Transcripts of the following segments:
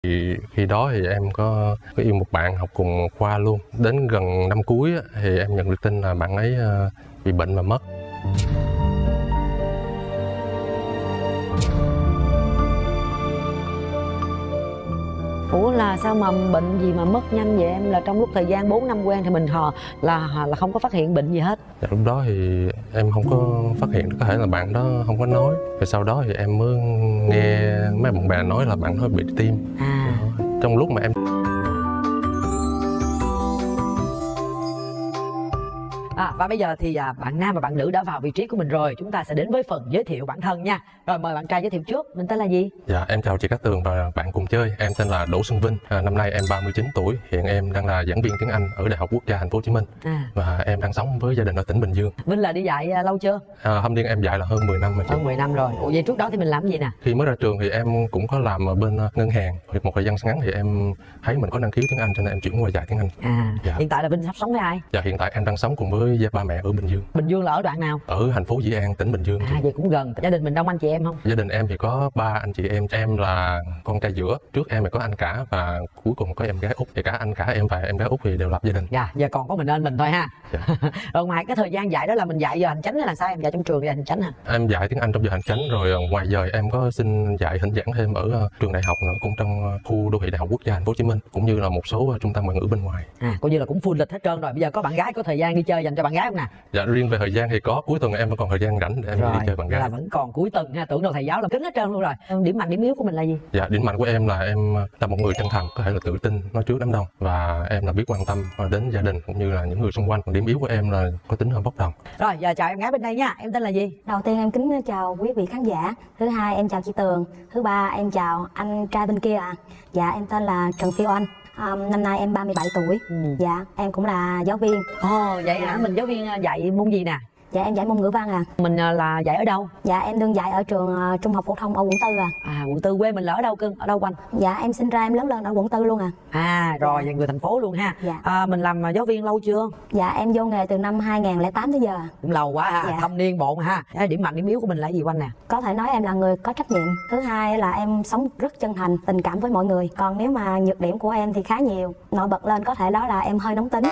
Thì khi đó thì em có yêu một bạn học cùng khoa luôn. Đến gần năm cuối thì em nhận được tin là bạn ấy bị bệnh và mất. Ủa là sao mà bệnh gì mà mất nhanh vậy em? Là trong lúc thời gian 4 năm quen thì mình là không có phát hiện bệnh gì hết? Dạ, lúc đó thì em không có phát hiện, có thể là bạn đó không có nói. Rồi sau đó thì em mới nghe mấy bạn bè nói là bạn đó bị tim. Trong lúc mà em và bây giờ thì bạn nam và bạn nữ đã vào vị trí của mình rồi. Chúng ta sẽ đến với phần giới thiệu bản thân nha. Rồi mời bạn trai giới thiệu trước. Mình tên là gì? Dạ em chào chị Cát Tường và bạn cùng chơi. Em tên là Đỗ Xuân Vinh. Năm nay em 39 tuổi. Hiện em đang là giảng viên tiếng Anh ở Đại học Quốc gia Thành phố Hồ Chí Minh. Và em đang sống với gia đình ở tỉnh Bình Dương. Vinh là đi dạy lâu chưa? Thâm niên em dạy là hơn 10 năm rồi chị. Hơn 10 năm rồi. Ủa vậy trước đó thì mình làm gì nè? Khi mới ra trường thì em cũng có làm ở bên ngân hàng. Một thời gian ngắn thì em thấy mình có đăng ký tiếng Anh cho nên em chuyển qua dạy tiếng Anh. Dạ. Hiện tại là Vinh sắp sống với ai? Dạ hiện tại em đang sống cùng với ba mẹ ở Bình Dương. Bình Dương là ở đoạn nào? Ở thành phố Dĩ An, tỉnh Bình Dương. Vậy cũng gần. Gia đình mình đông anh chị em không? Gia đình em thì có 3 anh chị em. Em là con trai giữa. Trước em thì có anh cả và cuối cùng có em gái út. Thì cả anh cả em và em gái út thì đều lập gia đình. Dạ, giờ còn có mình thôi ha. Rồi ngoài cái thời gian dạy đó là mình dạy giờ hành chánh hay là sao? Em dạy trong trường dạy hành chánh hả? Em dạy tiếng Anh trong giờ hành chánh, rồi ngoài giờ em có xin dạy thỉnh giảng thêm ở trường đại học nữa, cũng trong khu đô thị Đại học Quốc gia Thành phố Hồ Chí Minh, cũng như là một số trung tâm ngoại ngữ bên ngoài. Coi như là cũng full lịch hết trơn rồi. Bây giờ có bạn gái, có thời gian đi chơi dành cho bạn gái không nè? Dạ riêng về thời gian thì có, cuối tuần em vẫn còn thời gian rảnh để em đi chơi bạn gái. Là vẫn còn cuối tuần ha, tưởng đâu thầy giáo là kín hết trơn luôn rồi. Điểm mạnh điểm yếu của mình là gì? Dạ điểm mạnh của em là một người chân thành, có thể là tự tin nói trước đám đông, và em là biết quan tâm đến gia đình cũng như là những người xung quanh. Còn điểm yếu của em là có tính hơi bốc đồng. Rồi giờ chào em gái bên đây nha. Em tên là gì? Đầu tiên em kính chào quý vị khán giả. Thứ hai em chào chị Tường. Thứ ba em chào anh trai bên kia ạ. Dạ em tên là Trần Phi Oanh. Năm nay em 37 tuổi. Dạ em cũng là giáo viên. Vậy hả? Mình giáo viên dạy môn gì nè? Dạ em dạy môn ngữ văn à. Mình là dạy ở đâu? Dạ em đương dạy ở trường trung học phổ thông ở quận 4 à. Quận 4. Quê mình là ở đâu cưng? Ở đâu Quanh? Dạ em sinh ra em lớn lên ở quận 4 luôn à. Rồi người thành phố luôn ha. Dạ. Mình làm giáo viên lâu chưa? Dạ em vô nghề từ năm 2008 tới giờ. Cũng lâu quá ha. Thâm niên bộn ha. Điểm mạnh điểm yếu của mình là gì Quanh nè? Có thể nói em là người có trách nhiệm. Thứ hai là em sống rất chân thành, tình cảm với mọi người. Còn nếu mà nhược điểm của em thì khá nhiều. Nổi bật lên có thể đó là em hơi nóng tính.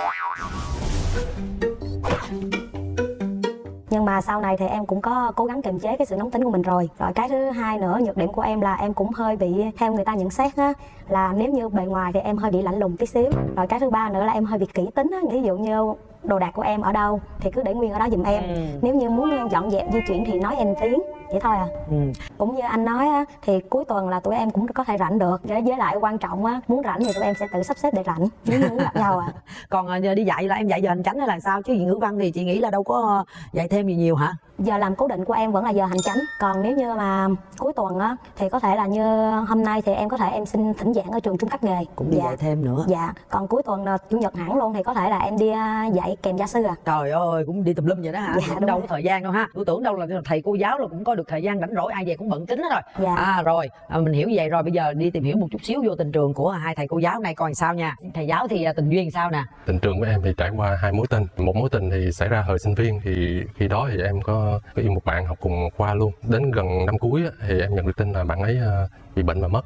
Nhưng mà sau này thì em cũng có cố gắng kiềm chế cái sự nóng tính của mình rồi. Rồi cái thứ hai nữa, nhược điểm của em là em cũng hơi bị theo người ta nhận xét á, là nếu như bề ngoài thì em hơi bị lạnh lùng tí xíu. Rồi cái thứ ba nữa là em hơi bị kỹ tính á, ví dụ như đồ đạc của em ở đâu thì cứ để nguyên ở đó giùm em. Nếu như muốn dọn dẹp di chuyển thì nói em tiếng vậy thôi à. Cũng như anh nói á, thì cuối tuần là tụi em cũng có thể rảnh được. Với lại quan trọng á, muốn rảnh thì tụi em sẽ tự sắp xếp để rảnh, nếu như muốn gặp nhau à. Còn giờ đi dạy là em dạy giờ hành chánh hay là sao? Chứ ngữ văn thì chị nghĩ là đâu có dạy thêm gì nhiều hả? Giờ làm cố định của em vẫn là giờ hành chánh. Còn nếu như mà cuối tuần á thì có thể là như hôm nay thì em có thể em xin thỉnh giảng ở trường trung cấp nghề. Cũng đi dạy thêm nữa. Dạ. Còn cuối tuần chủ nhật hẳn luôn thì có thể là em đi dạy kèm gia sư à. Trời ơi, cũng đi tùm lum vậy đó hả? Cũng đâu có thời gian đâu ha. Tôi tưởng đâu là thầy cô giáo là cũng có được thời gian rảnh rỗi, ai về cũng bận kín hết rồi. Rồi mình hiểu vậy rồi. Bây giờ đi tìm hiểu một chút xíu vô tình trường của hai thầy cô giáo này coi sao nha. Thầy giáo thì tình duyên sao nè? Tình trường của em thì trải qua 2 mối tình. Một mối tình thì xảy ra thời sinh viên, thì khi đó thì em có yêu một bạn học cùng khoa luôn. Đến gần năm cuối thì em nhận được tin là bạn ấy bị bệnh và mất.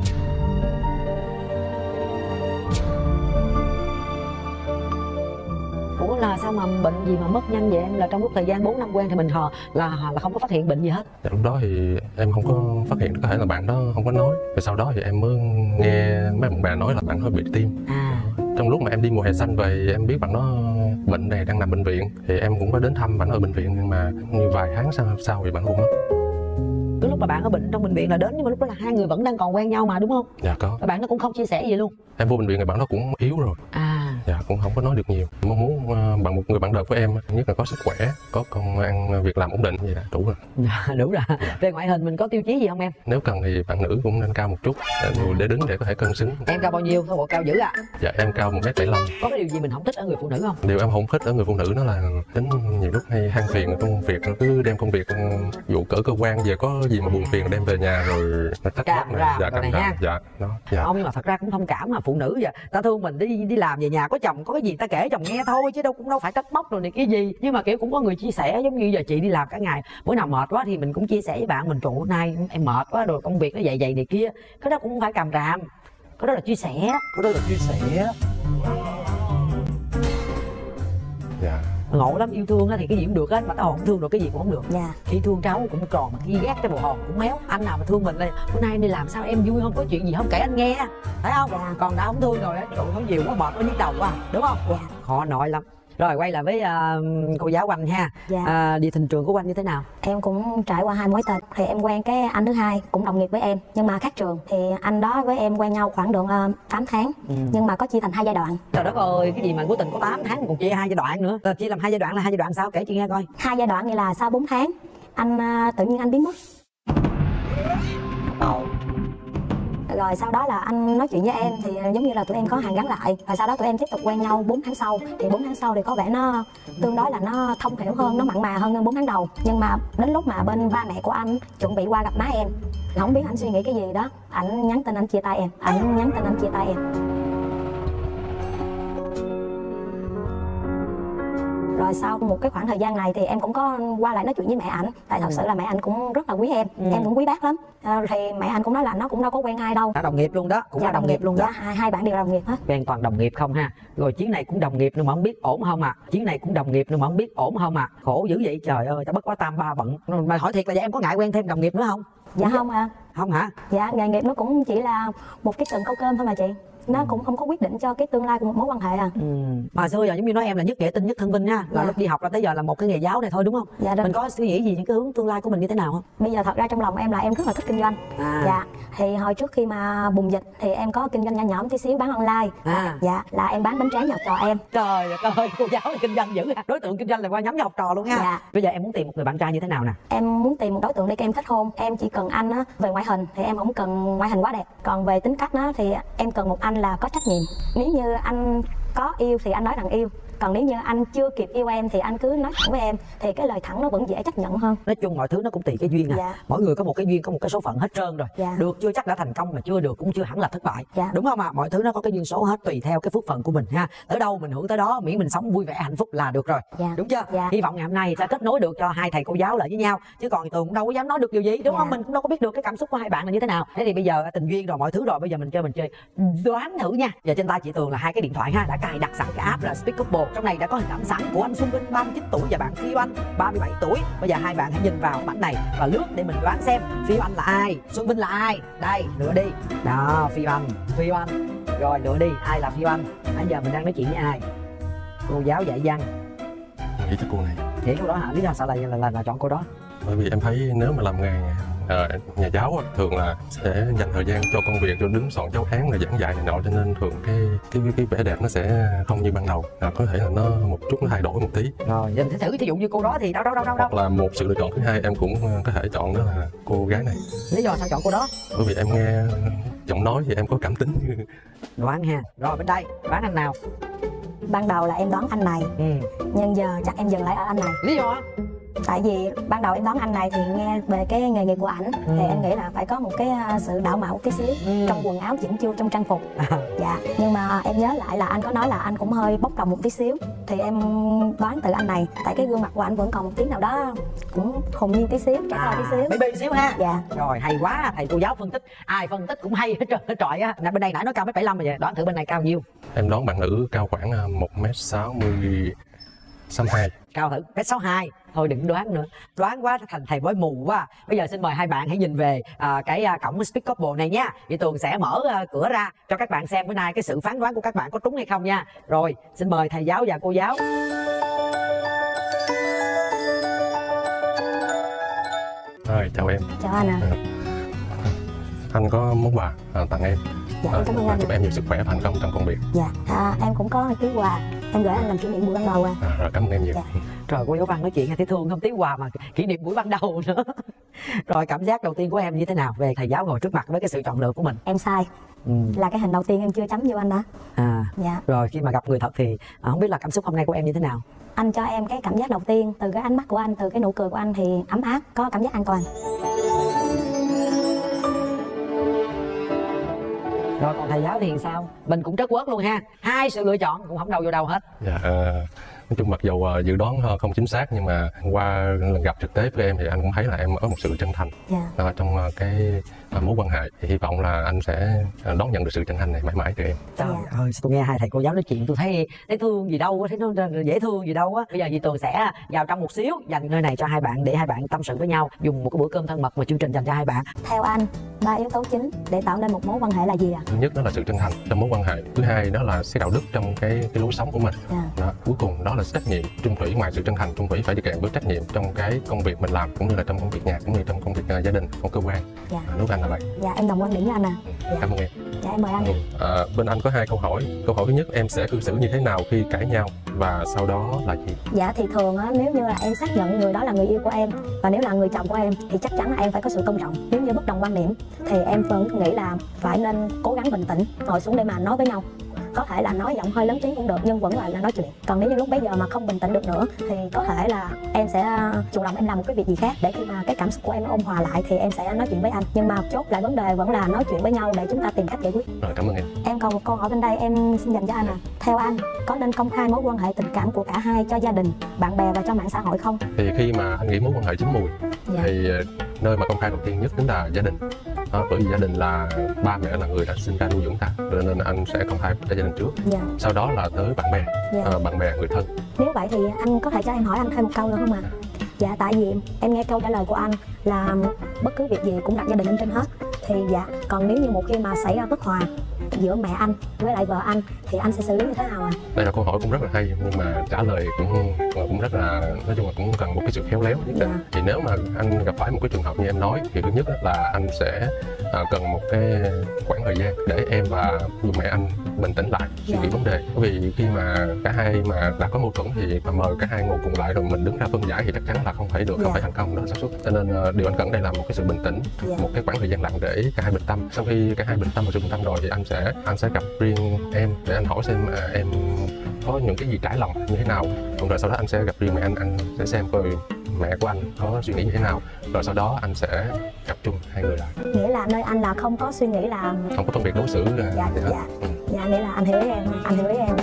Ủa là sao mà bệnh gì mà mất nhanh vậy em? Là trong lúc thời gian 4 năm quen thì mình là không có phát hiện bệnh gì hết? Dạ, lúc đó thì em không có phát hiện, có thể là bạn đó không có nói. Rồi sau đó thì em mới nghe mấy bạn bè nói là bạn đó bị tim. Trong lúc mà em đi mùa hè xanh về em biết bạn đó bệnh này đang nằm bệnh viện, thì em cũng có đến thăm bạn ở bệnh viện, nhưng mà như vài tháng sau thì bạn cũng mất. Cái lúc mà bạn ở bệnh trong bệnh viện là đến, nhưng mà lúc đó là hai người vẫn đang còn quen nhau mà đúng không? Dạ có. Và bạn nó cũng không chia sẻ gì luôn? Em vô bệnh viện thì bạn đó cũng yếu rồi. Dạ cũng không có nói được nhiều. Mong muốn bằng một người bạn đời của em nhất là có sức khỏe, có công ăn việc làm ổn định, vậy là đủ rồi. Đúng rồi. Về ngoại hình mình có tiêu chí gì không em? Nếu cần thì bạn nữ cũng nên cao một chút để đứng để có thể cân xứng. Em cao bao nhiêu? Bộ cao dữ à? Dạ em cao 1m75. Có cái điều gì mình không thích ở người phụ nữ không? Điều em không thích ở người phụ nữ đó là tính nhiều lúc hay than phiền trong công việc, cứ đem công việc vụ cỡ cơ quan về, có gì mà buồn phiền đem về nhà rồi thách trách móc. Dạ càm ràm. Dạ đó. Dạ. Ông nhưng mà thật ra cũng thông cảm mà, phụ nữ giờ ta thương mình đi làm về nhà có chồng có cái gì ta kể chồng nghe thôi, chứ cũng đâu phải trách móc rồi này cái gì. Nhưng mà kiểu cũng có người chia sẻ, giống như giờ chị đi làm cả ngày, bữa nào mệt quá thì mình cũng chia sẻ với bạn mình, trụ nay em mệt quá rồi công việc nó vậy này kia, cái đó cũng phải càm ràm. Cái đó là chia sẻ. Cái đó là chia sẻ. Dạ. Ngộ lắm, yêu thương á thì cái gì cũng được á, mà tao không thương rồi cái gì cũng không được. Dạ. Khi thương cháu cũng tròn, mà khi ghét cái bộ hồn cũng méo. Anh nào mà thương mình là bữa nay em đi làm sao em vui không, có chuyện gì không kể anh nghe, thấy không? Dạ. Còn đã không thương rồi á, trời nói nhiều quá mệt, nó nhức đầu quá, đúng không? Dạ. Khó nói lắm. Rồi quay lại với cô giáo Oanh ha. Dạ. Đi tình trường của Oanh như thế nào? Em cũng trải qua 2 mối tình. Thì em quen cái anh thứ hai cũng đồng nghiệp với em nhưng mà khác trường. Thì anh đó với em quen nhau khoảng được 8 tháng. Nhưng mà có chia thành 2 giai đoạn. Trời đất ơi, cái gì mà mối tình có 8 tháng còn chia 2 giai đoạn nữa. Chia làm 2 giai đoạn là 2 giai đoạn sao, kể chị nghe coi. 2 giai đoạn như là sau 4 tháng anh tự nhiên anh biến mất. Rồi sau đó là anh nói chuyện với em thì giống như là tụi em có hàn gắn lại. Và sau đó tụi em tiếp tục quen nhau 4 tháng sau. Thì 4 tháng sau thì có vẻ nó tương đối là nó thông hiểu hơn, nó mặn mà hơn 4 tháng đầu. Nhưng mà đến lúc mà bên ba mẹ của anh chuẩn bị qua gặp má em, không biết anh suy nghĩ cái gì đó, anh nhắn tin anh chia tay em. Anh nhắn tin anh chia tay em. Rồi sau một cái khoảng thời gian này thì em cũng có qua lại nói chuyện với mẹ ảnh. Tại thật sự là mẹ ảnh cũng rất là quý em cũng quý bác lắm. Thì mẹ ảnh cũng nói là nó cũng đâu có quen ai đâu. Đã đồng nghiệp luôn đó, cũng dạ, là đồng nghiệp luôn đó. Dạ, hai bạn đều đồng nghiệp hết. Quen toàn đồng nghiệp không ha. Rồi chuyến này cũng đồng nghiệp nữa mà không biết ổn không à. Chuyến này cũng đồng nghiệp nữa mà không biết ổn không à. Khổ dữ vậy trời ơi, tao bất quá tam ba bận. Mà hỏi thiệt là em có ngại quen thêm đồng nghiệp nữa không? Dạ không à. Không hả? Dạ, nghề nghiệp nó cũng chỉ là một cái cần câu cơm thôi mà chị. Nó cũng không có quyết định cho cái tương lai của một mối quan hệ à. Mà xưa giờ giống như nói em là nhất nghệ tinh nhất thân binh nha, là lúc đi học là tới giờ là một cái nghề giáo này thôi đúng không? Dạ đúng. Mình có suy nghĩ gì những cái hướng tương lai của mình như thế nào không? Bây giờ thật ra trong lòng em là em rất là thích kinh doanh. Dạ. Thì hồi trước khi mà bùng dịch thì em có kinh doanh nhỏ nhỏ tí xíu, bán online. Dạ, là em bán bánh tráng cho học trò em. Trời ơi, cô giáo là kinh doanh dữ ha. Đối tượng kinh doanh là qua nhắm vào học trò luôn ha. Dạ. Bây giờ em muốn tìm một người bạn trai như thế nào nè? Em muốn tìm một đối tượng để em thích hôn. Em chỉ cần anh á, về ngoại hình thì em không cần ngoại hình quá đẹp. Còn về tính cách á, thì em cần một anh là có trách nhiệm. Nếu như anh có yêu thì anh nói rằng yêu. Còn nếu như anh chưa kịp yêu em thì anh cứ nói thẳng với em. Thì cái lời thẳng nó vẫn dễ chấp nhận hơn. Nói chung mọi thứ nó cũng tùy cái duyên à. Dạ. Mỗi người có một cái duyên, có một cái số phận hết trơn rồi. Dạ. Được chưa chắc đã thành công, mà chưa được cũng chưa hẳn là thất bại. Dạ. Đúng không ạ? Mọi thứ nó có cái duyên số hết, tùy theo cái phước phận của mình ha. Tới đâu mình hưởng tới đó, miễn mình sống vui vẻ hạnh phúc là được rồi. Dạ. Đúng chưa? Dạ. Hy vọng ngày hôm nay sẽ kết nối được cho hai thầy cô giáo lại với nhau. Chứ còn Tường cũng đâu có dám nói được điều gì, đúng Dạ. không? Mình cũng đâu có biết được cái cảm xúc của hai bạn là như thế nào. Thế thì bây giờ tình duyên rồi, mọi thứ rồi, bây giờ mình chơi đoán thử nha. Giờ trên tay chị Tường là 2 cái điện thoại ha, đã cài đặt sẵn cái app là Speakable. Trong này đã có hình ảnh sẵn của anh Xuân Vinh 39 tuổi và bạn Phi Oanh 37 tuổi. Bây giờ hai bạn hãy nhìn vào ảnh này và lướt để mình đoán xem Phi Oanh là ai, Xuân Vinh là ai. Đây, lựa đi. Đó, Phi Oanh. Rồi lựa đi, ai là Phi Oanh? Bây giờ mình đang nói chuyện với ai? Cô giáo dạy văn. Nghĩ cho cô này. Nghĩ cô đó hả? Lý do sao là chọn cô đó? Bởi vì em thấy nếu mà làm nghề nhà giáo thường là sẽ dành thời gian cho công việc, cho đứng soạn giáo án, là giảng dạy này nọ, cho nên thường cái vẻ đẹp nó sẽ không như ban đầu. Có thể là nó một chút nó thay đổi một tí. Rồi mình sẽ thử, thí dụ như cô đó thì đâu. Hoặc là một sự lựa chọn thứ hai em cũng có thể chọn, đó là cô gái này. Lý do sao chọn cô đó? Bởi vì em nghe giọng nói thì em có cảm tính. Đoán ha. Rồi bên đây, đoán anh nào? Ban đầu là em đoán anh này. Nhưng giờ chắc em dừng lại ở anh này. Lý do? Tại vì ban đầu em đoán anh này thì nghe về cái nghề nghiệp của ảnh thì em nghĩ là phải có một cái sự đạo mạo tí xíu trong quần áo chỉnh chu, trong trang phục. Dạ. Nhưng mà em nhớ lại là anh có nói là anh cũng hơi bốc đồng một tí xíu, thì em đoán từ anh này. Tại cái gương mặt của anh vẫn còn một tí nào đó cũng hồn nhiên tí xíu, trẻ con tí xíu, baby xíu ha. Dạ. Rồi hay quá, thầy cô giáo phân tích, ai phân tích cũng hay hết trơn hết trọi á. Bên đây nãy nói cao 1m75 rồi vậy, đoán thử bên này cao nhiêu? Em đoán bạn nữ cao khoảng 1m62. Cao thử 1m62. Thôi đừng đoán nữa, đoán quá thành thầy bói mù quá. Bây giờ xin mời hai bạn hãy nhìn về cái cổng Speakable này nha. Chị Tường sẽ mở cửa ra cho các bạn xem bữa nay cái sự phán đoán của các bạn có trúng hay không nha. Rồi xin mời thầy giáo và cô giáo. Rồi, chào em. Chào anh ạ. Anh có món quà tặng em. Dạ, em cảm ơn anh. Chúc em nhiều sức khỏe và thành công trong công việc. Dạ, em cũng có tí quà em gửi anh làm kỷ niệm buổi ban đầu. Rồi, cảm ơn em nhiều. Dạ. Trời, cô giáo Văn nói chuyện thấy thương không, tí quà mà kỷ niệm buổi ban đầu nữa. Rồi cảm giác đầu tiên của em như thế nào về thầy giáo ngồi trước mặt với cái sự chọn lựa của mình? Em sai. Là cái hình đầu tiên em chưa chấm vô anh đó. Dạ. Rồi khi mà gặp người thật thì không biết là cảm xúc hôm nay của em như thế nào? Anh cho em cái cảm giác đầu tiên từ cái ánh mắt của anh, từ cái nụ cười của anh thì ấm áp, có cảm giác an toàn. Rồi còn thầy giáo thì sao? Mình cũng trớt quớt luôn ha. 2 sự lựa chọn cũng không đầu vô đâu hết. Dạ, nói chung mặc dù dự đoán không chính xác, nhưng mà qua lần gặp thực tế với em thì anh cũng thấy là em có một sự chân thành. Dạ. Trong cái mối quan hệ thì hy vọng là anh sẽ đón nhận được sự chân thành này mãi mãi từ em. Trời ơi, tôi nghe hai thầy cô giáo nói chuyện tôi thấy thương gì đâu, thấy nó dễ thương gì đâu á. Bây giờ dì Tường sẽ vào trong một xíu, dành nơi này cho hai bạn để hai bạn tâm sự với nhau, dùng một cái bữa cơm thân mật mà chương trình dành cho hai bạn. Theo anh, 3 yếu tố chính để tạo nên một mối quan hệ là gì ạ? Thứ nhất đó là sự chân thành trong mối quan hệ, thứ hai đó là cái đạo đức trong cái lối sống của mình. Đó. Cuối cùng đó là trách nhiệm. Chung thủy ngoài sự chân thành, chung thủy phải đi kèm với trách nhiệm trong cái công việc mình làm, cũng như là trong công việc nhà, cũng như trong công việc gia đình, trong cơ quan. Đối với anh là vậy. Dạ em đồng quan điểm với anh à. Cảm ơn em. Dạ em mời anh. Bên anh có 2 câu hỏi. Câu hỏi thứ nhất, em sẽ cư xử như thế nào khi cãi nhau, và sau đó là gì? Dạ thì thường á, nếu như là em xác nhận người đó là người yêu của em và nếu là người chồng của em thì chắc chắn là em phải có sự tôn trọng. Nếu như bất đồng quan điểm thì em vẫn nghĩ là phải nên cố gắng bình tĩnh, ngồi xuống để mà nói với nhau. Có thể là nói giọng hơi lớn tiếng cũng được nhưng vẫn là nói chuyện. Còn nếu như lúc bấy giờ mà không bình tĩnh được nữa thì có thể là em sẽ chủ động em làm một cái việc gì khác để khi mà cái cảm xúc của em ôn hòa lại thì em sẽ nói chuyện với anh. Nhưng mà chốt lại vấn đề vẫn là nói chuyện với nhau để chúng ta tìm cách giải quyết. Rồi, cảm ơn em. Em còn một câu hỏi bên đây em xin dành cho anh. Theo anh, có nên công khai mối quan hệ tình cảm của cả hai cho gia đình, bạn bè và cho mạng xã hội không? Thì khi mà anh nghĩ mối quan hệ chín mùi thì nơi mà công khai đầu tiên nhất chính là gia đình. Bởi vì gia đình là ba mẹ là người đã sinh ra nuôi dưỡng ta, cho nên anh sẽ công khai cho gia đình trước. Sau đó là tới bạn bè, bạn bè người thân. Nếu vậy thì anh có thể cho em hỏi anh thêm một câu nữa không ạ? Dạ tại vì em nghe câu trả lời của anh là bất cứ việc gì cũng đặt gia đình lên trên hết. Thì dạ, còn nếu như một khi mà xảy ra bất hòa giữa mẹ anh với lại vợ anh thì anh sẽ xử lý như thế nào ạ? Đây là câu hỏi cũng rất là hay, nhưng mà trả lời cũng rất là, nói chung là cũng cần một cái sự khéo léo nhất định. Thì nếu mà anh gặp phải một cái trường hợp như em nói thì thứ nhất là anh sẽ cần một cái khoảng thời gian để em và người mẹ anh bình tĩnh lại, suy nghĩ vấn đề. Bởi vì khi mà cả hai mà đã có mâu thuẫn thì mà mời cả hai ngồi cùng lại rồi mình đứng ra phân giải thì chắc chắn là không thể được, không thể thành công, đó là xác suất. Cho nên điều anh cần đây là một cái sự bình tĩnh, một cái khoảng thời gian lặng để cả hai bình tâm. Sau khi cả hai bình tâm và sự bình tâm rồi thì anh sẽ gặp riêng em để anh hỏi xem em có những cái gì trải lòng như thế nào. Rồi sau đó anh sẽ gặp riêng mẹ anh sẽ xem coi mẹ của anh có suy nghĩ như thế nào. Rồi sau đó anh sẽ gặp chung hai người lại. Nghĩa là nơi anh là không có suy nghĩ là không có phân biệt đối xử. Dạ nghĩa là anh hiểu ý em, anh hiểu ý em.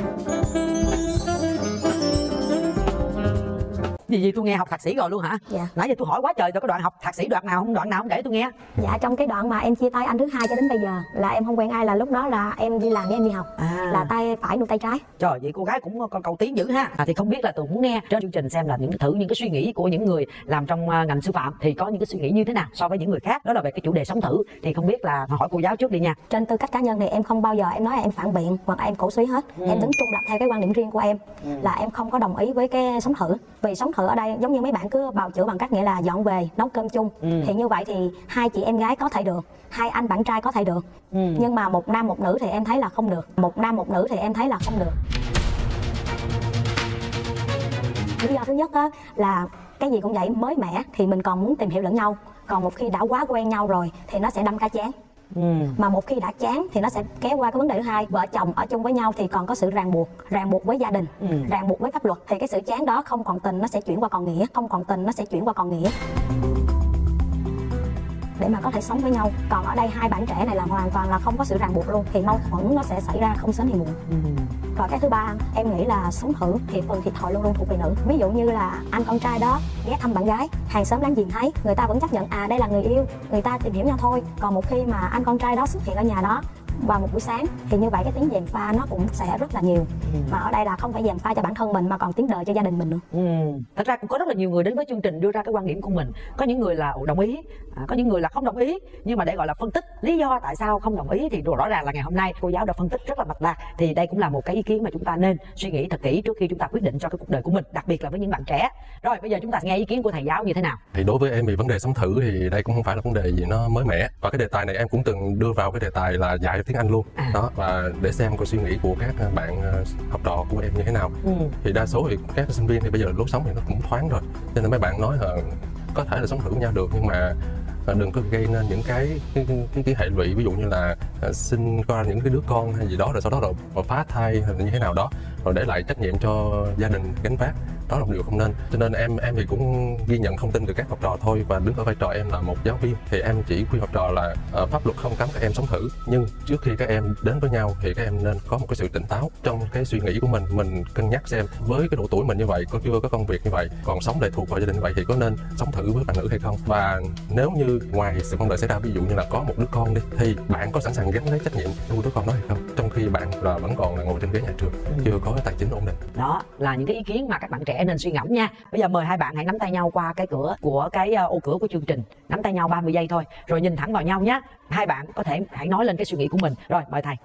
Gì tôi nghe học thạc sĩ rồi luôn hả? Dạ. Nãy giờ tôi hỏi quá trời, rồi có đoạn học thạc sĩ đoạn nào không kể tôi nghe. Dạ trong cái đoạn mà em chia tay anh thứ hai cho đến bây giờ là em không quen ai, là lúc đó là em đi làm với em đi học, là tay phải nuôi tay trái. Trời, vậy cô gái cũng có cầu tiến dữ ha. Thì không biết là tôi muốn nghe trên chương trình xem là những cái suy nghĩ của những người làm trong ngành sư phạm thì có những cái suy nghĩ như thế nào so với những người khác. Đó là về cái chủ đề sống thử. Thì không biết là hỏi cô giáo trước đi nha. Trên tư cách cá nhân thì em không bao giờ em nói em phản biện hoặc em cổ suý hết. Em đứng trung lập theo cái quan điểm riêng của em, là em không có đồng ý với cái sống thử. Vì sống thử ở đây giống như mấy bạn cứ bào chữa bằng cách nghĩa là dọn về nấu cơm chung. Thì như vậy thì hai chị em gái có thể được, hai anh bạn trai có thể được, nhưng mà một nam một nữ thì em thấy là không được. Một nam một nữ thì em thấy là không được. Lý do thứ nhất á, là cái gì cũng vậy, mới mẻ thì mình còn muốn tìm hiểu lẫn nhau. Còn một khi đã quá quen nhau rồi thì nó sẽ đâm cá chán. Mà một khi đã chán thì nó sẽ kéo qua cái vấn đề thứ hai. Vợ chồng ở chung với nhau thì còn có sự ràng buộc với gia đình, ràng buộc với pháp luật. Thì cái sự chán đó không còn tình, nó sẽ chuyển qua còn nghĩa, không còn tình nó sẽ chuyển qua còn nghĩa, để mà có thể sống với nhau. Còn ở đây hai bạn trẻ này là hoàn toàn là không có sự ràng buộc luôn, thì mâu thuẫn nó sẽ xảy ra không sớm thì muộn. Và cái thứ ba, em nghĩ là sống thử thì phần thiệt thòi luôn luôn thuộc về nữ. Ví dụ như là anh con trai đó ghé thăm bạn gái, hàng xóm láng giềng thấy, người ta vẫn chấp nhận đây là người yêu, người ta tìm hiểu nhau thôi. Còn một khi mà anh con trai đó xuất hiện ở nhà đó vào một buổi sáng thì như vậy cái tiếng gièm pha nó cũng sẽ rất là nhiều. Mà ở đây là không phải gièm pha cho bản thân mình mà còn tiếng đời cho gia đình mình nữa. Thật ra cũng có rất là nhiều người đến với chương trình đưa ra cái quan điểm của mình. Có những người là đồng ý, có những người là không đồng ý. Nhưng mà để gọi là phân tích lý do tại sao không đồng ý thì rõ ràng là ngày hôm nay cô giáo đã phân tích rất là mạch lạc. Thì đây cũng là một cái ý kiến mà chúng ta nên suy nghĩ thật kỹ trước khi chúng ta quyết định cho cái cuộc đời của mình, đặc biệt là với những bạn trẻ. Rồi bây giờ chúng ta nghe ý kiến của thầy giáo như thế nào. Thì đối với em thì vấn đề sống thử thì đây cũng không phải là vấn đề gì nó mới mẻ. Và cái đề tài này em cũng từng đưa vào cái đề tài là dạy tiếng Anh luôn. Đó, và để xem coi suy nghĩ của các bạn học trò của em như thế nào. Thì đa số thì các sinh viên thì bây giờ lối sống thì nó cũng thoáng rồi, cho nên mấy bạn nói là có thể là sống thử với nhau được, nhưng mà đừng có gây nên những cái hệ lụy, ví dụ như là sinh ra những cái đứa con hay gì đó rồi sau đó rồi phá thai hay như thế nào đó, rồi để lại trách nhiệm cho gia đình gánh vác. đó là một điều không nên. Cho nên em thì cũng ghi nhận thông tin từ các học trò thôi, và đứng ở vai trò em là một giáo viên thì em chỉ khuyên học trò là pháp luật không cấm các em sống thử, nhưng trước khi các em đến với nhau thì các em nên có một cái sự tỉnh táo trong cái suy nghĩ của mình cân nhắc xem với cái độ tuổi mình như vậy, chưa có công việc như vậy, còn sống lệ thuộc vào gia đình như vậy thì có nên sống thử với bạn nữ hay không. Và nếu như ngoài sự không đợi xảy ra, ví dụ như là có một đứa con đi, thì bạn có sẵn sàng gánh lấy trách nhiệm nuôi đứa con đó hay không, trong khi bạn là vẫn còn là ngồi trên ghế nhà trường, chưa có tài chính ổn định. Đó là những cái ý kiến mà các bạn trẻ nên suy ngẫm nha. Bây giờ mời hai bạn hãy nắm tay nhau qua cái cửa của cái ô cửa của chương trình, nắm tay nhau 30 giây thôi, rồi nhìn thẳng vào nhau nhé. Hai bạn có thể hãy nói lên cái suy nghĩ của mình. Rồi mời thầy.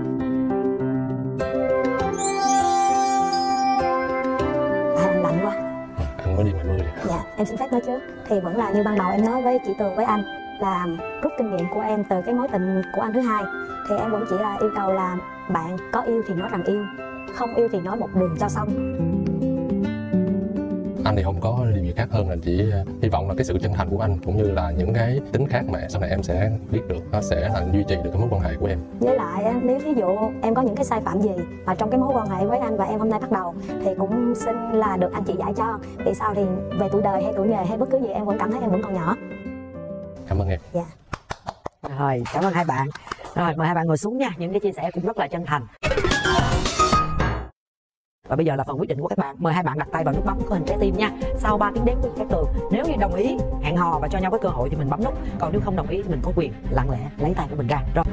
Anh lạnh quá. Anh mới đi ngoài mưa vậy. Dạ, em xin phép nói trước. Thì vẫn là như ban đầu em nói với chị Tường với anh, là rút kinh nghiệm của em từ cái mối tình của anh thứ hai, thì em vẫn chỉ là yêu cầu là bạn có yêu thì nói rằng yêu, không yêu thì nói một đường cho xong. Anh thì không có điều gì khác hơn là chỉ hy vọng là cái sự chân thành của anh cũng như là những cái tính khác mà sau này em sẽ biết được, nó sẽ là duy trì được cái mối quan hệ của em. Với lại nếu ví dụ em có những cái sai phạm gì mà trong cái mối quan hệ với anh và em hôm nay bắt đầu, thì cũng xin là được anh chị dạy cho, vì sau thì về tuổi đời hay tuổi nghề hay bất cứ gì em vẫn cảm thấy em vẫn còn nhỏ. Cảm ơn em. Dạ. Rồi, cảm ơn hai bạn. Rồi mời hai bạn ngồi xuống nha, những cái chia sẻ cũng rất là chân thành. Và bây giờ là phần quyết định của các bạn. Mời hai bạn đặt tay vào nút bấm có hình trái tim nha. Sau 3 tiếng đếm của các Tường, nếu như đồng ý hẹn hò và cho nhau cái cơ hội thì mình bấm nút, còn nếu không đồng ý thì mình có quyền lặng lẽ lấy tay của mình ra. Rồi.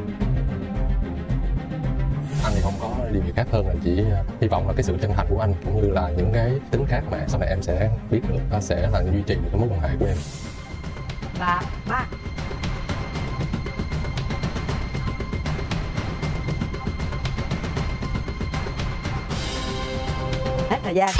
Anh thì không có điều gì khác hơn là chỉ hy vọng là cái sự chân thành của anh cũng như là những cái tính khác mà sau này em sẽ biết được, nó sẽ là duy trì được cái mối quan hệ của em. Và 3. Hết thời gian.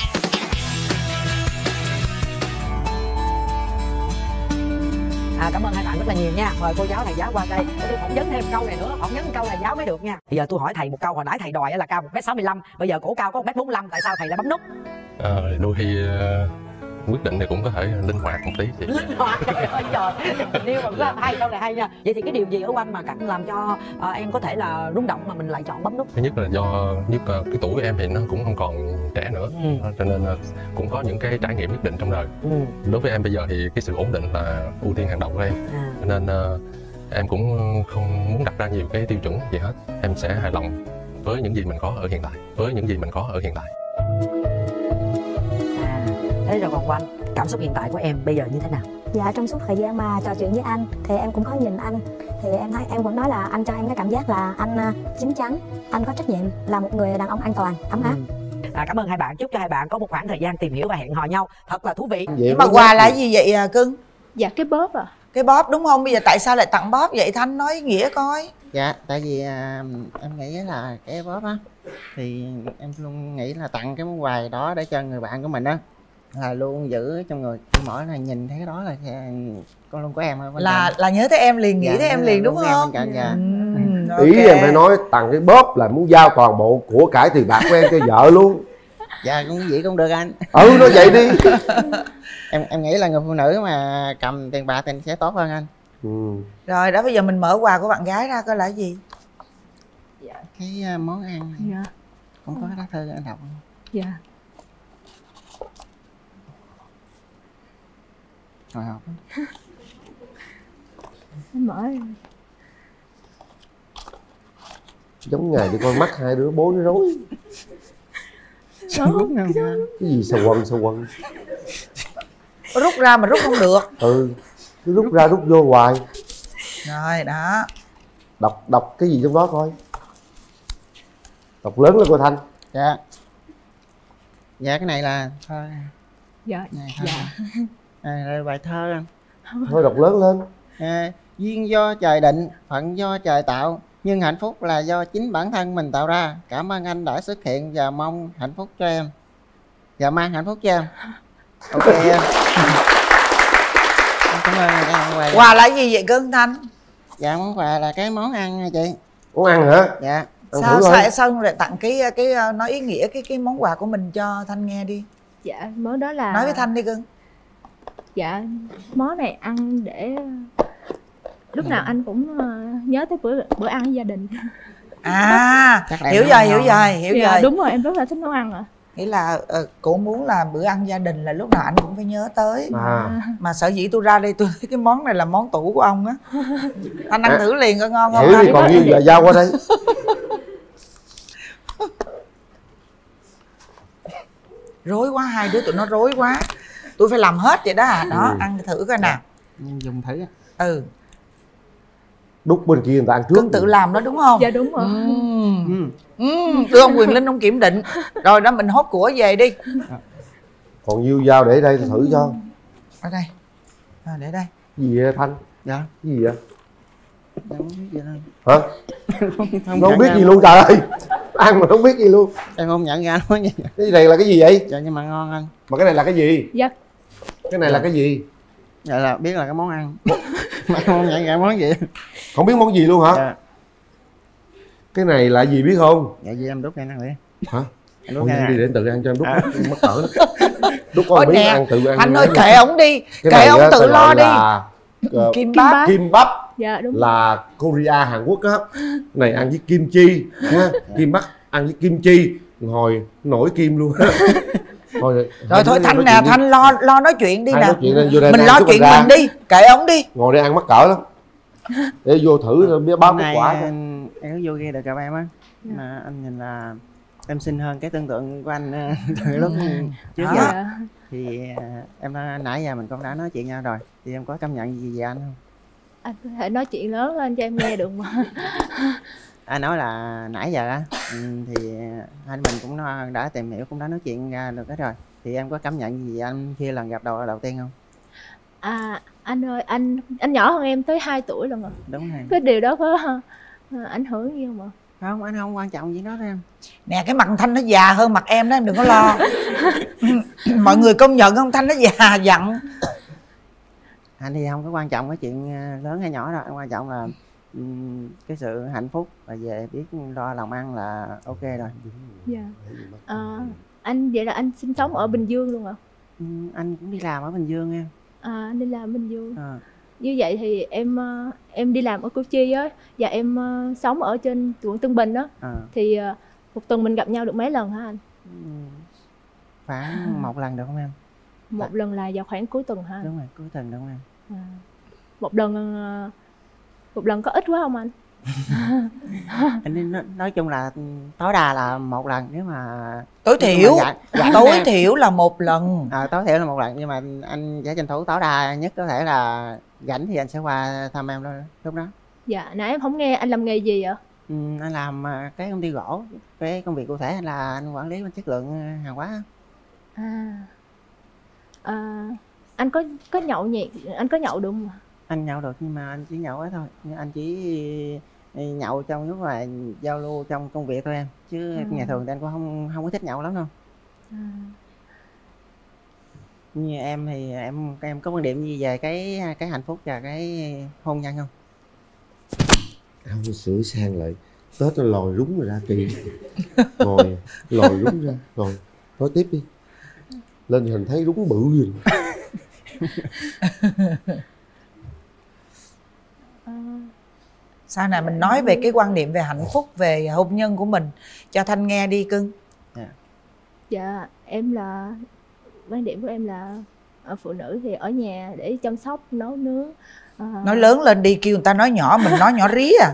Cảm ơn hai bạn rất là nhiều nha. Mời cô giáo thầy giáo qua đây. Tôi phỏng vấn thêm câu này nữa, phỏng vấn câu thầy giáo mới được nha. Bây giờ tôi hỏi thầy một câu, hồi nãy thầy đòi là cao 1m65, bây giờ cổ cao có 1m45, tại sao thầy lại bấm nút? Đôi khi quyết định thì cũng có thể linh hoạt một tí chị. Linh hoạt, trời ơi trời. Yêu mà rất hay, câu này hay nha. Vậy thì cái điều gì ở anh mà cảnh làm cho em có thể là rung động mà mình lại chọn bấm nút? Thứ nhất là do cái tuổi của em thì nó cũng không còn trẻ nữa, cho nên cũng có những cái trải nghiệm nhất định trong đời. Đối với em bây giờ thì cái sự ổn định là ưu tiên hàng đầu của em, cho nên em cũng không muốn đặt ra nhiều cái tiêu chuẩn gì hết. Em sẽ hài lòng với những gì mình có ở hiện tại, Thế rồi còn Oanh, cảm xúc hiện tại của em bây giờ như thế nào? Dạ, trong suốt thời gian mà trò chuyện với anh thì em cũng có nhìn anh, thì em thấy em vẫn nói là anh cho em cái cảm giác là anh chín chắn, anh có trách nhiệm, là một người đàn ông an toàn, ấm áp. Cảm ơn hai bạn, chúc cho hai bạn có một khoảng thời gian tìm hiểu và hẹn hò nhau thật là thú vị. Nhưng mà quà là gì vậy cưng? Dạ cái bóp à. Cái bóp đúng không? Bây giờ tại sao lại tặng bóp vậy Thanh, nói ý nghĩa coi. Dạ tại vì em nghĩ là cái bóp á, thì em luôn nghĩ là tặng cái món quà đó để cho người bạn của mình á là luôn giữ trong người, mỗi lần nhìn thấy cái đó là con luôn của em thôi. Là nhớ tới em liền, nghĩ tới em liền đúng không? Dạ. Ý em phải nói tặng cái bóp là muốn giao toàn bộ của cải tiền bạc của em cho vợ luôn. Dạ cũng vậy cũng được anh. Nói vậy đi. em nghĩ là người phụ nữ mà cầm tiền bạc thì sẽ tốt hơn anh. Rồi đó, bây giờ mình mở quà của bạn gái ra coi là gì. Dạ. Cái món ăn này. Dạ. Cũng có lá thư anh đọc. Dạ. Hồi hộp. Em mở. Giống ngày đi coi mắt hai đứa bố nó rối. Cái gì sầu quần. Rút ra mà rút không được. Cứ rút ra rút vô hoài. Rồi đó. Đọc cái gì trong đó coi. Đọc lớn lên coi Thanh. Dạ. Dạ cái này là thơ. Dạ. Này, thơ. Dạ. Bài thơ anh. Thôi đọc lớn lên. Duyên do trời định, phận do trời tạo, nhưng hạnh phúc là do chính bản thân mình tạo ra. Cảm ơn anh đã xuất hiện và mong hạnh phúc cho em. Và mang hạnh phúc cho em. Ok em. Cảm ơn em. Quà là gì vậy cưng Thanh? Dạ món quà là cái món ăn nha chị. Món ăn hả? Dạ. Sao lại tặng cái nói ý nghĩa cái món quà của mình cho Thanh nghe đi. Dạ món đó là, nói với Thanh đi cưng. Dạ món này ăn để lúc nào anh cũng nhớ tới bữa ăn với gia đình. Hiểu rồi. Đúng rồi, em rất là thích nấu ăn ạ. Nghĩa là cổ muốn là bữa ăn gia đình là lúc nào anh cũng phải nhớ tới. Mà sở dĩ tôi ra đây tôi thấy cái món này là món tủ của ông á. Anh ăn thử liền coi ngon không? Thử đi, còn như giờ giao qua đây. Rối quá, hai đứa tụi nó rối quá. Tôi phải làm hết vậy đó à. Đó, ăn thử coi nào. Dùng thử. Đút bên kia người ta ăn trước. Cưng tự làm đó đúng không? Dạ đúng rồi. Đưa ông Quyền Linh ông kiểm định. Rồi đó mình hốt của về đi. Còn nhiêu dao để đây thử cho. Ở đây. Để đây. Gì vậy Thanh? Dạ. Cái gì vậy? Không biết gì đâu. Hả? Nó không biết gì luôn trời ơi. Ăn mà không biết gì luôn. Em không nhận ra nó gì. Cái này là cái gì vậy? Dạ nhưng mà ngon anh. Mà cái này là cái gì? Dạ. Cái này là cái gì? Dạ là biết là cái món ăn. Mà không nhận ra món gì. Không biết món gì luôn hả? Dạ. Cái này là gì biết không? Dạ gì em đút cho anh ăn đi. Hả? Đút Thôi đi để anh tự ăn cho em đút. Mất cỡ. Đút Ôi con miếng nè, ăn tự ăn. anh ơi kệ ổng đi. Kệ ổng tự lo đi. Kim bắp. Kim bắp. Dạ đúng. Là Korea Hàn Quốc á. Này ăn với kim chi ha. Kim bắp ăn với kim chi. Ngồi nổi kim luôn. Rồi thôi Thanh nè, Thanh lo nói chuyện đi nè. Mình lo chuyện mình đi, kệ ổng đi. Ngồi đây ăn mắc cỡ lắm. Để vô thử biết báo kết quả. Em vô ghi được gặp em á. Mà anh nhìn là em xinh hơn cái tưởng tượng của anh từ lúc trước giờ. Thì em nãy giờ mình cũng đã nói chuyện nhau rồi. Thì em có cảm nhận gì về anh không? Anh có thể nói chuyện lớn lên cho em nghe được mà. Anh nói là nãy giờ á thì anh mình cũng đã tìm hiểu, cũng đã nói chuyện ra được hết rồi. Thì em có cảm nhận gì về anh khi lần gặp đầu tiên không? Anh ơi, anh nhỏ hơn em tới 2 tuổi lần rồi. Đúng rồi. Cái điều đó có ảnh hưởng gì không ạ? Không, anh không quan trọng gì đó em. Nè cái mặt Thanh nó già hơn mặt em đó, em đừng có lo. Mọi người công nhận không? Thanh nó già dặn. Anh thì không có quan trọng cái chuyện lớn hay nhỏ đâu. Anh quan trọng là cái sự hạnh phúc và về biết lo làm ăn là ok rồi. Dạ. Anh vậy là anh sinh sống ở Bình Dương luôn hả? Anh cũng đi làm ở Bình Dương em. Anh đi làm ở Bình Dương. Như vậy thì em đi làm ở Củ Chi á, và em sống ở trên quận Tân Bình á. Thì một tuần mình gặp nhau được mấy lần hả anh? Khoảng 1 lần được không em? Một lần là vào khoảng cuối tuần hả? Đúng rồi, cuối tuần đúng không em? Một lần có ít quá không anh? Anh nói chung là tối đa là 1 lần, nếu mà tối thiểu tối thiểu là 1 lần. Tối thiểu là 1 lần, nhưng mà anh sẽ tranh thủ tối đa nhất có thể là rảnh thì anh sẽ qua thăm em lúc đó. Dạ, nãy em không nghe anh làm nghề gì vậy? Anh làm cái công ty gỗ. Cái công việc cụ thể là anh quản lý chất lượng hàng hóa. Anh có nhậu nhẹt, anh có nhậu được không? Anh nhậu được nhưng mà anh chỉ nhậu ấy thôi. Anh chỉ nhậu trong lúc mà giao lưu trong công việc thôi em. Chứ ngày thường thì anh cũng không có thích nhậu lắm đâu. Như em thì em có quan điểm gì về cái hạnh phúc và cái hôn nhân không? Không sửa sang lại. Tết nó lòi rúng rồi ra kỳ. Ngồi lòi rúng ra. Rồi nói tiếp đi. Lên hình thấy rúng bự gì. Sao nè, mình nói về cái quan niệm về hạnh phúc, về hôn nhân của mình cho Thanh nghe đi cưng. Dạ, em là quan điểm của em là phụ nữ thì ở nhà để chăm sóc, nấu nướng. Nói lớn lên đi, kêu người ta nói nhỏ, mình nói nhỏ rí à.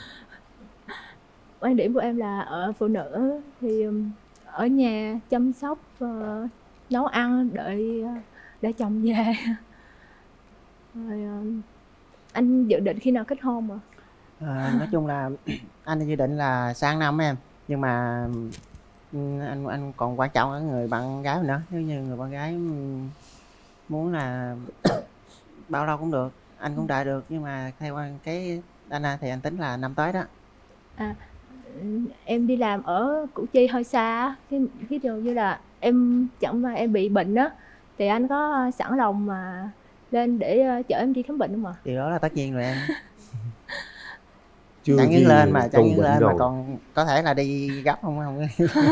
Quan điểm của em là ở phụ nữ thì ở nhà chăm sóc, nấu ăn để chồng về. Rồi anh dự định khi nào kết hôn ạ? Nói chung là anh dự định là sang năm em, nhưng mà anh còn quan trọng ở người bạn gái nữa. Nếu như người bạn gái muốn là bao lâu cũng được, anh cũng đợi được, nhưng mà theo cái anh thì anh tính là năm tới đó. Em đi làm ở Củ Chi hơi xa, cái điều như là em chẳng mà em bị bệnh á, thì anh có sẵn lòng mà lên để chở em đi khám bệnh không ạ? Điều đó là tất nhiên rồi em. Chưa chẳng những lên mà rồi. Còn có thể là đi gấp không.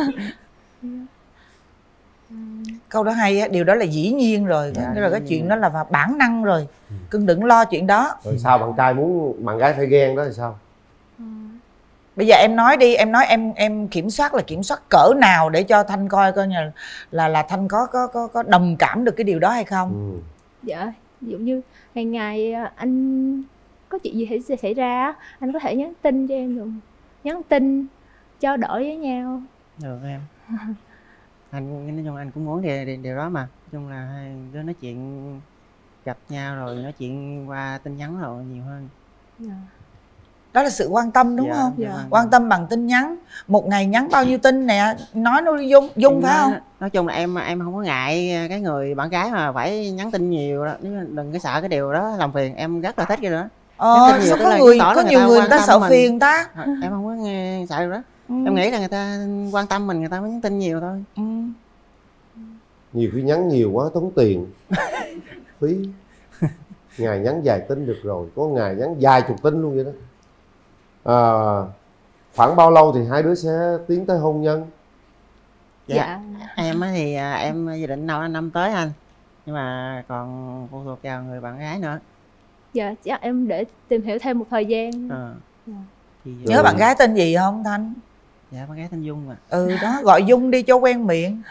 Câu đó hay á, điều đó là dĩ nhiên rồi. Cái là cái chuyện đó là bản năng rồi. Cưng đừng lo chuyện đó. Rồi sao bạn trai muốn bạn gái phải ghen đó thì sao? Bây giờ em nói đi, em nói em kiểm soát là kiểm soát cỡ nào để cho Thanh coi như là Thanh có đồng cảm được cái điều đó hay không? Dạ, ví dụ như hàng ngày anh có chuyện gì sẽ xảy ra, anh có thể nhắn tin cho em được, nhắn tin trao đổi với nhau. Được em. Anh nói chung anh cũng muốn điều đó mà. Nói chung là hai đứa nói chuyện gặp nhau rồi nói chuyện qua tin nhắn rồi nhiều hơn. Đó là sự quan tâm đúng không? Quan tâm bằng tin nhắn. Một ngày nhắn bao nhiêu tin nè, nói nó dung phải không? Nói chung là em không có ngại cái người bạn gái mà phải nhắn tin nhiều đó. Đừng có sợ cái điều đó làm phiền, em rất là thích cái đó. Sao có nhiều người ta sợ phiền ta? Em không có nghe sợ điều đó. Em nghĩ là người ta quan tâm mình, người ta mới nhắn tin nhiều thôi. Nhiều khi nhắn nhiều quá tốn tiền. Phí. Ngày nhắn vài tin được rồi, có ngày nhắn vài chục tin luôn vậy đó. Khoảng bao lâu thì hai đứa sẽ tiến tới hôn nhân? Dạ em thì em dự định năm tới anh, nhưng mà còn phụ thuộc vào người bạn gái nữa. Dạ chắc em để tìm hiểu thêm một thời gian. Nhớ bạn gái tên gì không Thanh? Dạ bạn gái tên Dung mà. Đó, gọi Dung đi cho quen miệng.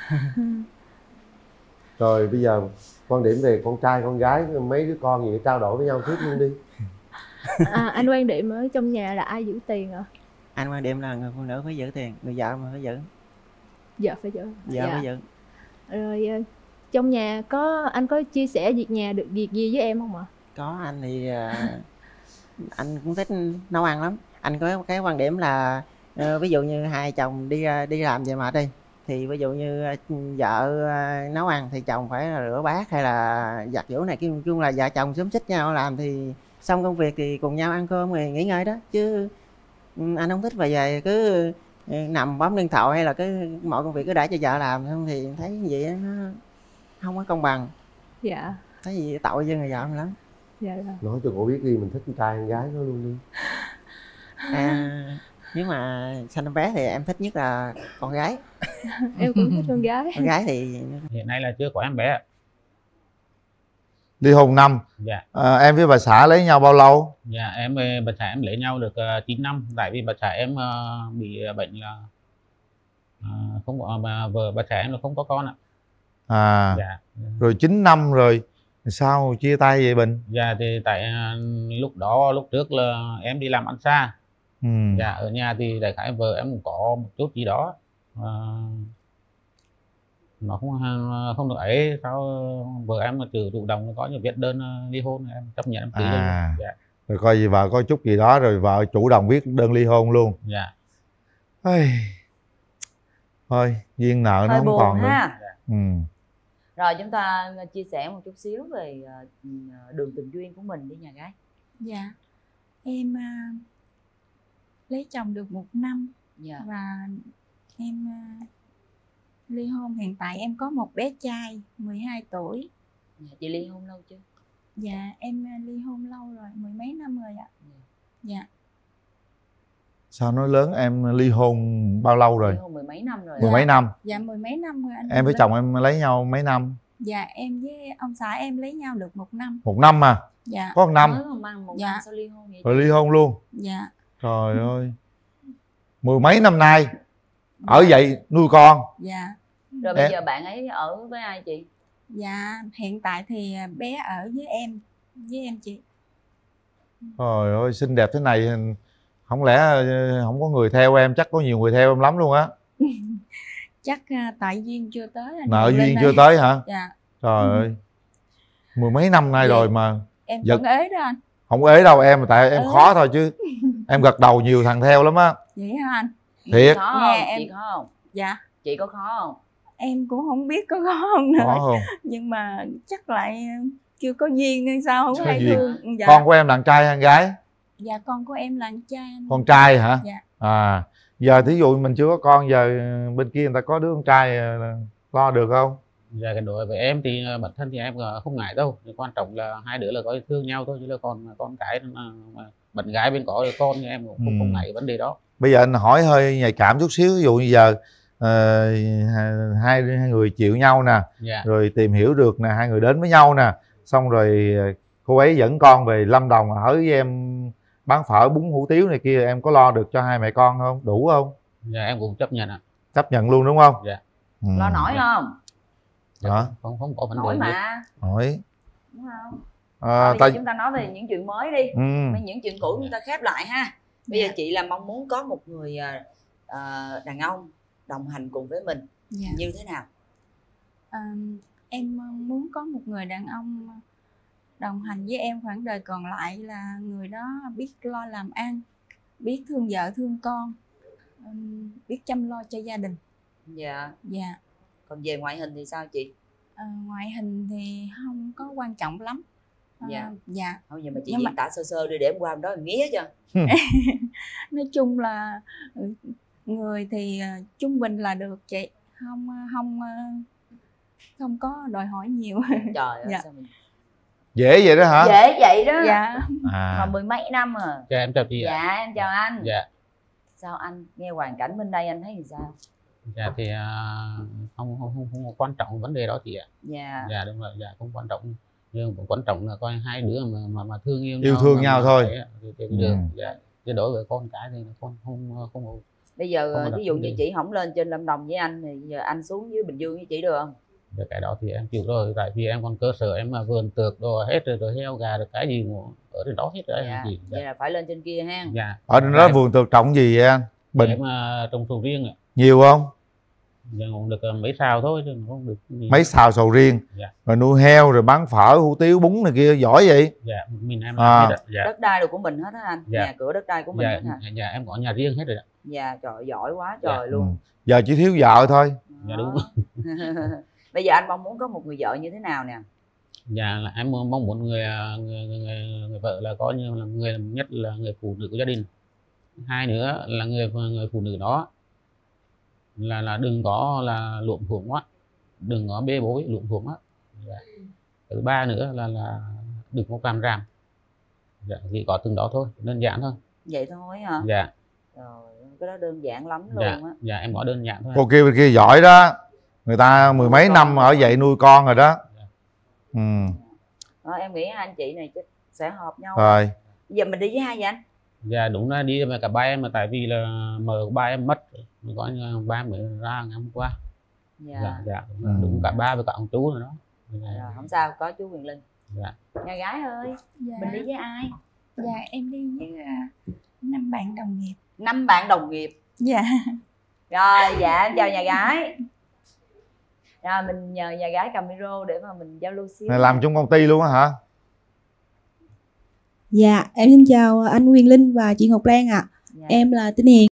Rồi bây giờ quan điểm về con trai con gái, mấy đứa con gì trao đổi với nhau tiếp luôn đi. Anh quan điểm ở trong nhà là ai giữ tiền ạ? Anh quan điểm là người phụ nữ phải giữ tiền, người vợ mà phải giữ. Vợ phải giữ. Vợ phải giữ. Rồi trong nhà anh có chia sẻ việc nhà được việc gì với em không ạ? Có, anh thì anh cũng thích nấu ăn lắm. Anh có cái quan điểm là ví dụ như hai chồng đi làm về mệt đi, thì ví dụ như vợ nấu ăn thì chồng phải rửa bát hay là giặt giũ này, nói chung là vợ chồng xúm xít nhau làm thì xong công việc thì cùng nhau ăn cơm rồi nghỉ ngơi đó. Chứ anh không thích về cứ nằm bấm điện thoại hay là mọi công việc cứ để cho vợ làm, không thì thấy vậy nó không có công bằng. Dạ. Thấy gì tội với người vợ mình lắm. Dạ rồi. Nói cho cô biết đi, mình thích con trai con gái nói luôn đi. Nếu mà sanh em bé thì em thích nhất là con gái. Em cũng thích con gái. Con gái thì hiện nay là chưa có em bé. Ly hôn năm. Dạ. Em với bà xã lấy nhau bao lâu? Dạ em với bà xã em lấy nhau được 9 năm. Tại vì bà xã em bị bệnh là không có, mà vợ bà xã em là không có con ạ. Dạ. Rồi 9 năm rồi sao chia tay vậy Bình? Dạ thì tại lúc trước là em đi làm ăn xa. Dạ ở nhà thì đại khái vợ em cũng có một chút gì đó nó không được ấy, sao vợ em mà chủ động có những viết đơn ly hôn, em chấp nhận em ký luôn. Dạ. Rồi coi gì vợ có chút gì đó rồi vợ chủ động viết đơn ly hôn luôn. Dạ. Thôi duyên nợ nó không còn nữa. Rồi chúng ta chia sẻ một chút xíu về đường tình duyên của mình đi nhà gái. Dạ em lấy chồng được 1 năm. Dạ. Và em ly hôn, hiện tại em có một bé trai 12 tuổi. Dạ. Chị ly hôn lâu chưa? Dạ em ly hôn lâu rồi, 10 mấy năm rồi ạ. Dạ. Sao nói lớn, em ly hôn bao lâu rồi? Ly hôn 10 mấy năm rồi. 10 mấy năm? Dạ 10 mấy năm rồi anh. Em với chồng em lấy nhau mấy năm? Dạ em với ông xã em lấy nhau được 1 năm. 1 năm mà? Dạ. Có 1 năm? Một dạ. năm sao ly hôn vậy? Rồi ly hôn luôn? Dạ. Trời ơi, 10 mấy năm nay ở vậy nuôi con. Dạ. Rồi bây giờ bạn ấy ở với ai chị? Dạ hiện tại thì bé ở với em chị. Trời ơi xinh đẹp thế này, không lẽ không có người theo em? Chắc có nhiều người theo em lắm luôn á. Chắc tại duyên chưa tới anh. Nợ duyên chưa tới hả? Dạ. Trời ơi, 10 mấy năm nay rồi mà em vẫn ế đó anh. Không ế đâu em, tại em khó thôi chứ. Em gật đầu nhiều thằng theo lắm á. Vậy hả anh? Thiệt. Khó không? Chị khó không? Dạ. Chị có khó không? Em cũng không biết có khó không nữa. Khó không? Nhưng mà chắc lại chưa có duyên hay sao không hay thương. Dạ. Con của em là con trai hay con gái? Dạ con của em là con trai. Con trai hả? Dạ. Giờ thí dụ mình chưa có con, giờ bên kia người ta có đứa con trai lo được không? Dạ cái đối với em thì bản thân thì em không ngại đâu, quan trọng là hai đứa là có thương nhau thôi, chứ là còn con cái bạn gái bên có con thì em cũng không ngại vấn đề đó. Bây giờ anh hỏi hơi nhạy cảm chút xíu, ví dụ như giờ hai người chịu nhau nè, rồi tìm hiểu được nè, hai người đến với nhau nè, xong rồi cô ấy dẫn con về Lâm Đồng ở với em bán phở bún hủ tiếu này kia em có lo được cho hai mẹ con không, đủ không? Dạ em cũng chấp nhận ạ. Chấp nhận luôn đúng không? Dạ. Lo nổi không? Đó. Không có vấn đề Nổi gì. mà. Nổi. Đúng không? À, Bây giờ chúng ta nói về những chuyện mới đi. Những chuyện cũ chúng ta khép lại ha. Bây giờ chị là mong muốn có một người đàn ông đồng hành cùng với mình như thế nào? Em muốn có một người đàn ông đồng hành với em khoảng đời còn lại, là người đó biết lo làm ăn, biết thương vợ thương con, biết chăm lo cho gia đình. Dạ. Dạ. Còn về ngoại hình thì sao chị? Ngoại hình thì không có quan trọng lắm. Dạ. Dạ. Thôi giờ mà chị diễn tả sơ sơ đi để em qua hôm đó em nghía cho. Nói chung là người thì trung bình là được chị, không có đòi hỏi nhiều. Trời ơi, dạ. sao mình... Dễ vậy đó hả? Dễ vậy đó. Dạ. Mà mười mấy năm à. Dạ em chào chị ạ. Dạ em chào anh. Dạ. Sao anh nghe hoàn cảnh bên đây anh thấy thì sao? Dạ thì không quan trọng vấn đề đó chị ạ. Dạ. Dạ đúng rồi, dạ không quan trọng, nhưng cũng quan trọng là coi hai đứa mà thương yêu thương nhau thôi. Được. Dạ. Chứ đối với con cái thì con không. Bây giờ ví dụ như chị không lên trên Lâm Đồng với anh thì giờ anh xuống dưới Bình Dương với chị được không? Được, cái đó thì em chịu rồi, tại vì em còn cơ sở em mà vườn tược đồ hết rồi heo gà được cái gì ở trên đó hết rồi. Dạ. Chị. Vậy là phải lên trên kia ha. Dạ. Ở trên đó vườn tược trồng gì vậy anh? Bình. Em trồng sầu riêng ạ. Nhiều không? Dạ cũng được mấy xào thôi chứ không được nhiều. Mấy xào sầu riêng. Dạ. Rồi nuôi heo rồi bán phở hủ tiếu bún này kia giỏi vậy? Dạ mình em làm hết. Dạ. Đất đai của mình hết á anh. Dạ. Nhà cửa đất đai của mình hết hả? Dạ em có nhà riêng hết rồi ạ. Dạ trời giỏi quá trời luôn. Giờ chỉ thiếu vợ thôi. Dạ đúng. Bây giờ anh mong muốn có một người vợ như thế nào nè? Dạ là em mong muốn người vợ là có như là người nhất là người phụ nữ của gia đình. Hai nữa là người phụ nữ đó là đừng có là luộm thuộm quá, đừng có bê bối luộm thuộm quá. Dạ. Thứ ba nữa là đừng có càm ràm. Dạ, chỉ có từng đó thôi, đơn giản thôi. Vậy thôi hả? Dạ. Trời, cái đó đơn giản lắm luôn dạ. á. Dạ em có đơn giản thôi. Cô kia bên kia giỏi đó, người ta mười mấy năm ở vậy nuôi con rồi đó. Đó, em nghĩ hai anh chị này chắc sẽ hợp nhau. Rồi. Giờ mình đi với ai vậy anh? Dạ đúng là đi với cả ba em, mà tại vì là mờ ba em mất, có ba mới ra ngày hôm qua. Dạ. Đúng cả ba với cả ông chú rồi đó. Dạ, không sao, có chú Quyền Linh. Dạ. Nhà gái ơi, mình đi với ai? Dạ em đi với 5 bạn đồng nghiệp. 5 bạn đồng nghiệp. Dạ. Rồi dạ em chào nhà gái. Rồi mình nhờ nhà gái cầm micro để mà mình giao lưu xíu. Này làm chung công ty luôn á hả? Dạ em xin chào anh Quyền Linh và chị Ngọc Lan ạ. Em là Tinh Hiền.